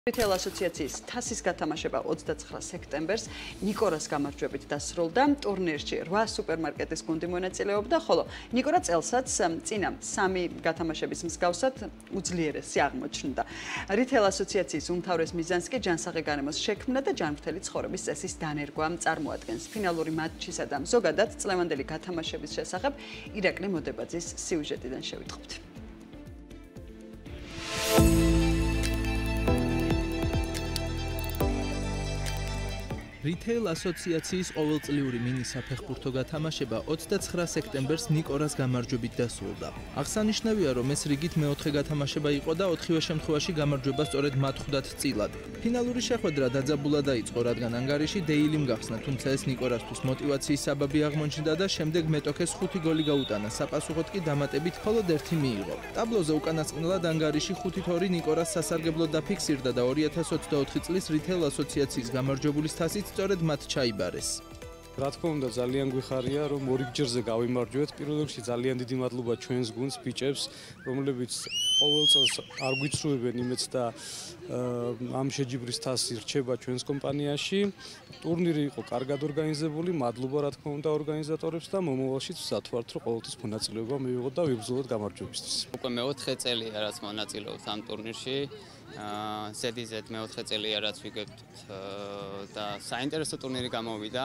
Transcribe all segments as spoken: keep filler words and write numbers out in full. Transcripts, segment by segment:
Retail ასოციაციის თასის გათამაშება ოცდაცხრა სექტემბერს ნიკორას გამარჯვებით დასრულდა. ტურნირში რვა სუპერმარკეტის გუნდი მონაწილეობდა, ხოლო ნიკორა წელსაც წინა სამი გათამაშების მსგავსად უძლიერესი აღმოჩნდა. Retail ასოციაციის უმთავრეს მიზანს კი ჯანსაღი გარემოს შექმნა და ჯანმრთელი ცხოვრების წესის დანერგვა წარმოადგენს. ფინალური მატჩისა და ზოგადად წლევანდელი გათამაშების შესახებ ირაკლი მოდებაძის სიუჟეტიდან შევიტყობთ. Retail ასოციაციის ყოველწლიური მინი საფეხბურთო გათამაშება ოცდაცხრა სექტემბერს ნიკორას გამარჯვებით დასრულდა. აღსანიშნავია, რომ ეს რიგით მეოთხე გათამაშება იყო და ოთხივე შემთხვევაში გამარჯვება სწორედ მათ ხვდათ წილად. ფინალური შეხვედრა დაძაბულად დაიწყო, რადგან ანგარიში დეილიმ გახსნა, თუმცა ეს ნიკორასთვის მოტივაციის საბაბი აღმოჩნდა და შემდეგ მეტოქეს ხუთი გოლი გაუტანა, საპასუხოდ კი დამატებით მხოლოდ ერთი მიიღო. ტაბლოზე უკანასკნელად ანგარიში ხუთით ორი ნიკორას სასარგებლოდ დაფიქსირდა და ორი ათას ოცდაოთხი წლის Retail ასოციაციის გამარჯვებულის თასით სწორედ მათ ჩაიბარეს. რა თქმა უნდა, ძალიან გვიხარია, რომ ორიგჯერზე გავიმარჯვეთ. პირველ რიგში ძალიან დიდი მადლობა ჩვენს გუნდს, ბიჭებს, რომლებიც ყოველ წელს არ გვიცრუებენ იმედს და ამ შეჯიბრის თასი რჩება ჩვენს კომპანიაში. ტურნირი იყო კარგად ორგანიზებული, მადლობა რა თქმა უნდა ორგანიზატორებს და მომავალშიც ვსად ვართ, რომ ყოველთვის მონაწილეობა მივიღოთ და ვიბრძოლოთ გამარჯვებისთვის. უკვე მეოთხე წელია, რაც მონაწილეობთ ამ ტურნირში. ზედიზედ მეოთხე წელია, რაც ვიგებთ და საინტერესო ტურნირი გამოვიდა.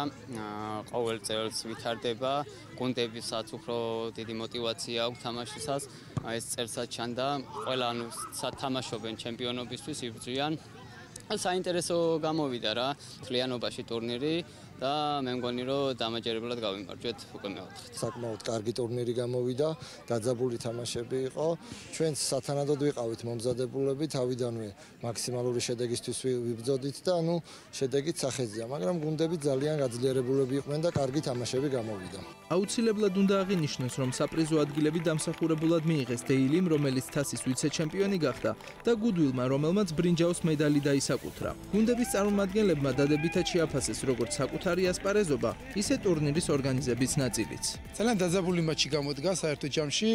ყოველ წელს ვითარდება, გუნდებისაც უფრო დიდი მოტივაცია აქვს თამაშისას. ეს წელსაც ჩანდა, ყველა ანუ სათამაშობენ ჩემპიონობისთვის იბრძვიან. საინტერესო გამოვიდა რა, თლიანობაში ტურნირი და მე მგონი რომ დამაჯერებლად გავიმარჯვეთ უკვე მეოთხედ. საკმაოდ კარგი ტურნირი გამოვიდა, დაძაბული თამაშები იყო. ჩვენც სათანადოდ ვიყავით მომზადებულები, თავიდანვე მაქსიმალური შედეგისთვის ვიბრძოდით და ანუ შედეგით სახეზია, მაგრამ გუნდები ძალიან გაძლიერებულები იყვნენ და კარგი თამაშები გამოვიდა. აუცილებლად უნდა აღინიშნოს, რომ საპრიზო ადგილები დამსახურებულად მიიღეს დეილიმ, რომელიც თასის ვიცე-ჩემპიონი გახდა და გუდვილმა, რომელმაც ბრინჯაოს медаლი დაისაკუთრა. გუნდების წარმომადგენლებმა დადებითად შეაფასეს როგორც საკუთარი ასპარეზობა, ისე ტურნირის ორგანიზების ნაწილიც. ძალიან დაძაბული მატჩი გამოდგა საერთო ჯამში,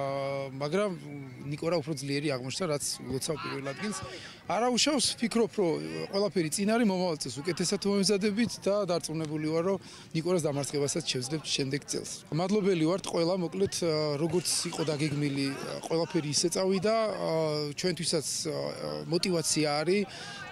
მაგრამ ნიკორა უფრო ძლიერი აღმოჩნდა, რაც ლოცავ პირველ ადგილს. არა უშავს, ვფიქრობ, რომ ყველაფერი წინ არის, მომავალ წელს უკეთესად მომზადებით და დარწმუნებული ვარ, რომ ნიკორას დამარცხებასაც შევძლებთ შემდეგ წელს. მადლობელი ვართ ყველა, მოკლედ როგორც იყო დაგეგმილი, ყველაფერი ისე წავიდა, ჩვენთვისაც მოტივაცია არის.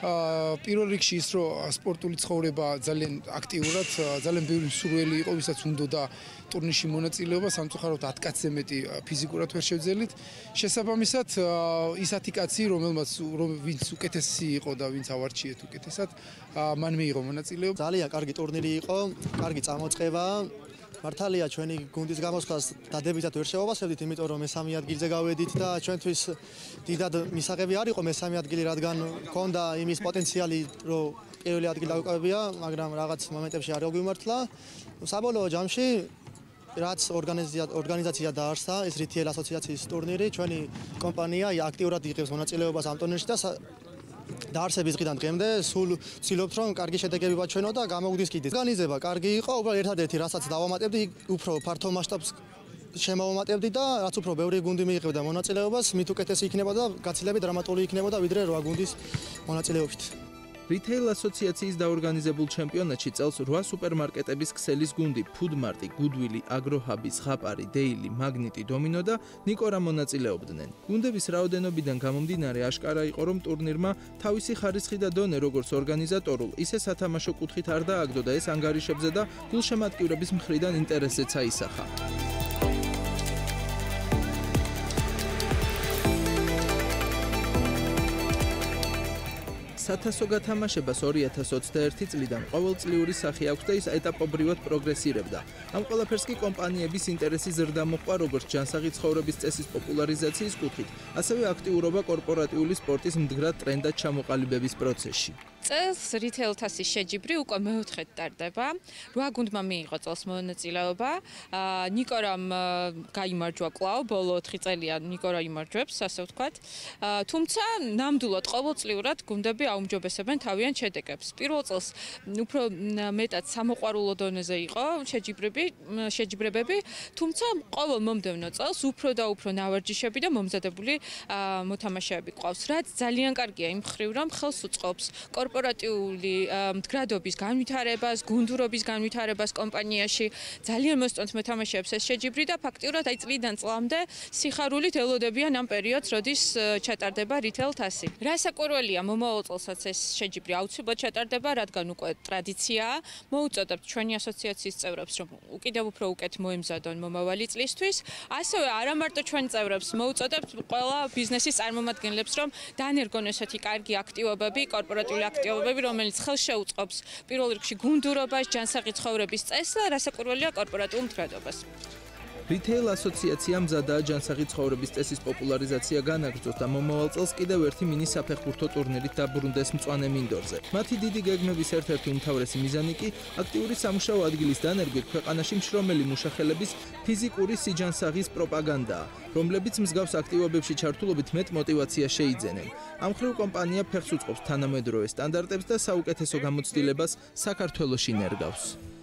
პირველ რიგში ის, რომ სპორტული ცხოვრება ძალიან აქტიურად, ძალიან ბევრი მსურველი იყო, ვისაც უნდოდა ტურნირში მონაწილეობა, სამწუხაროდ ათ კაცზე მეტი ფიზიკურად ვერ შევძელით. შესაბამისად, ის ათი კაცი, რომელმაც ვინც უკეთესი იყო და ვინც ავარჩიეთ უკეთესად, მან მიიღო მონაწილეობა. ძალიან კარგი ტურნირი იყო, კარგი წამოწყება. მართალია ჩვენი გუნდის გამოსვლას დადებითად ვერ შევავასებდით, იმიტომ რომ მესამე ადგილზე გავედით და ჩვენთვის დიდად მისაღები არ იყო მესამე ადგილი, რადგან ჰქონდა იმის პოტენციალი, რომ პირველი ადგილი დავიკავებია, მაგრამ რაღაც მომენტებში არ გვიმართლა. საბოლოო ჯამში რაც ორგანიზაცია დაარსდა, ეს Retail ასოციაციის ტურნირი, ჩვენი კომპანია აქტიურად იღებს მონაწილეობას ამ ტურნირში და დაარსების დღიდან დღემდე სულ ვცდილობთ, რომ კარგი შედეგები ვაჩვენო და გამოგვდის კიდეც. ორგანიზება კარგი იყო, უბრალოდ ერთადერთი რასაც დავამატებდი, უფრო ფართო მასშტაბს შემოვამატებდი და რაც უფრო ბევრი გუნდი მიიღებდა მონაწილეობას, მით უკეთესი იქნება და გაცილებით დრამატული იქნებოდა ვიდრე რვა გუნდის მონაწილეობით. Retail ასოციაციის დაორგანიზებულ ჩემპიონატში წელს რვა სუპერმარკეტების ქსელის გუნდი ფუდმარტი, გუდვილი, აგროჰაბი, ზღაპარი, დეილი, მაგნიტი, დომინო და ნიკორა მონაწილეობდნენ. გუნდების რაოდენობიდან გამომდინარე აშკარა იყო, რომ ტურნირმა თავისი ხარისხი და დონე როგორც ორგანიზატორულ, ისე სათამაშო კუთხით არ დააგდო და ეს ანგარიშებზე და გულშემატკივრების მხრიდან ინტერესზეც აისახა. სათასო გათამაშებას ორი ათას ოცდაერთი წლიდან ყოველწლიური სახე აქვს და ის ეტაპობრივად პროგრესირებდა. ამ ყველაფერს კი კომპანიების ინტერესი ზრდა მოჰყვა როგორც ჯანსაღი ცხოვრების წესის პოპულარიზაციის კუთხით, ასევე აქტიურობა კორპორატიული სპორტის მდგრად ტრენდად ჩამოყალიბების პროცესში. წელს Retail თასის შეჯიბრი უკვე მეოთხედ ტარდება. რვა გუნდმა მიიღო წელს მონაწილეობა. ნიკორამ გაიმარჯვა კვლავ, ბოლო ოთხი წელია ნიკორა იმარჯვებს, ასე ვთქვათ. თუმცა ნამდვილად ყოველწლიურად გუნდები აუმჯობესებენ თავიანთ შედეგებს. პირველ წელს უფრო მეტად სამოყვარულო დონეზე იყო შეჯიბრები, შეჯიბრებები, თუმცა ყოველ მომდევნო წელს უფრო და უფრო ნავარჯიშები და მომზადებული მოთამაშეები ყავს, რაც ძალიან კარგია იმ მხრივ, რომ ხელს უწყობს კორპორატიული მდგრადობის განვითარებას, გუნდურობის განვითარებას კომპანიაში. ძალიან მოსწონთ მოთამაშეებს ეს შეჯიბრი და ფაქტიურად აი წლიდან წლამდე სიხარულით ელოდებიან ამ პერიოდს, როდის ჩატარდება Retail თასი. რასაკვირველია, მომავალ წელსაც ეს შეჯიბრი აუცილებლად ჩატარდება, რადგან უკვე ტრადიციაა. მოუწოდებთ ჩვენი ასოციაციის წევრებს, რომ უკიდევ უფრო უკეთ მოემზადონ მომავალი წლისთვის. ასევე არა მარტო ჩვენ წევრებს, მოუწოდებთ ყველა ბიზნესის წარმომადგენლებს, რომ დაანერგონ ესეთი კარგი აქტივობები, კორპორატიული აქტივობები, რომელიც ხელს შეუწყობს პირველ რიგში გუნდურობას, ჯანსაღი ცხოვრების წესს და რასაკვირველია კორპორატიულ მდგრადობას. Retail ასოციაციამ მზადაა ჯანსაღი ცხოვრების წესის პოპულარიზაცია განაგრძოს და მომავალ წელს კიდევ ერთი მინი საფეხბურთო ტურნირით დაბრუნდეს მწვანე მინდორზე. მათი დიდი გეგმების ერთ-ერთი უმთავრესი მიზანი კი აქტიური სამუშაო ადგილის დანერგით ქვეყანაში მშრომელი მუშახელების ფიზიკური სიჯანსაღის პროპაგანდაა, რომლებიც მსგავს აქტივობებში ჩართულობით მეტ мотиваციას შეიძენენ. ამ მხრივ კომპანია ფეხს უწყობს თანამედროვე სტანდარტებს და საუკეთესო გამოცდილებას საქართველოში ნერგავს.